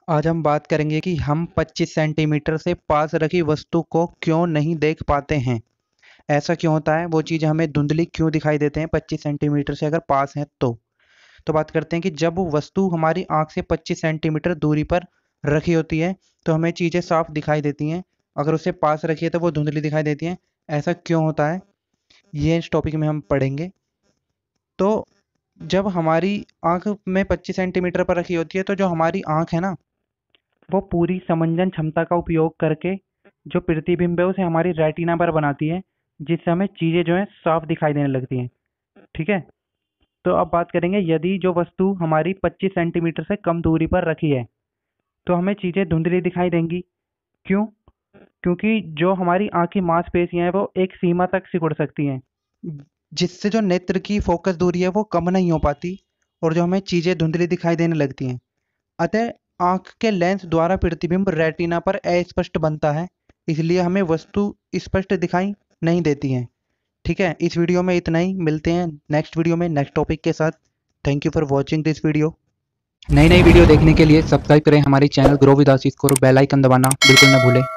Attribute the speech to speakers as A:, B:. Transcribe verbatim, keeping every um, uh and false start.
A: आज हम बात करेंगे कि हम पच्चीस सेंटीमीटर से पास रखी वस्तु को क्यों नहीं देख पाते हैं। ऐसा क्यों होता है, वो चीज़ हमें धुंधली क्यों दिखाई देते हैं पच्चीस सेंटीमीटर से अगर पास है तो। तो बात करते हैं कि जब वो वस्तु हमारी आंख से पच्चीस सेंटीमीटर दूरी पर रखी होती है तो हमें चीज़ें साफ दिखाई देती हैं। अगर उससे पास रखी है तो वो धुंधली दिखाई देती हैं। ऐसा क्यों होता है, ये इस टॉपिक में हम पढ़ेंगे। तो जब हमारी आंख में पच्चीस सेंटीमीटर पर रखी होती है तो जो हमारी आंख है ना, वो पूरी समंजन क्षमता का उपयोग करके जो प्रतिबिंब है उसे हमारी रेटिना पर बनाती है, जिससे हमें चीज़ें जो है साफ दिखाई देने लगती हैं। ठीक है। तो अब बात करेंगे, यदि जो वस्तु हमारी पच्चीस सेंटीमीटर से कम दूरी पर रखी है तो हमें चीज़ें धुंधली दिखाई देंगी। क्यों? क्योंकि जो हमारी आँख की मांसपेशियाँ हैं वो एक सीमा तक सिकुड़ सकती हैं, जिससे जो नेत्र की फोकस दूरी है वो कम नहीं हो पाती और जो हमें चीज़ें धुंधली दिखाई देने लगती हैं। अतः आँख के लेंस द्वारा प्रतिबिंब रेटिना पर अस्पष्ट बनता है, इसलिए हमें वस्तु स्पष्ट दिखाई नहीं देती है। ठीक है, इस वीडियो में इतना ही। मिलते हैं नेक्स्ट वीडियो में नेक्स्ट टॉपिक के साथ। Thank you for watching this video. नई नई वीडियो देखने के लिए सब्सक्राइब करें हमारे चैनल ग्रो विद आशीष को और बेल आइकन दबाना बिल्कुल न भूलें।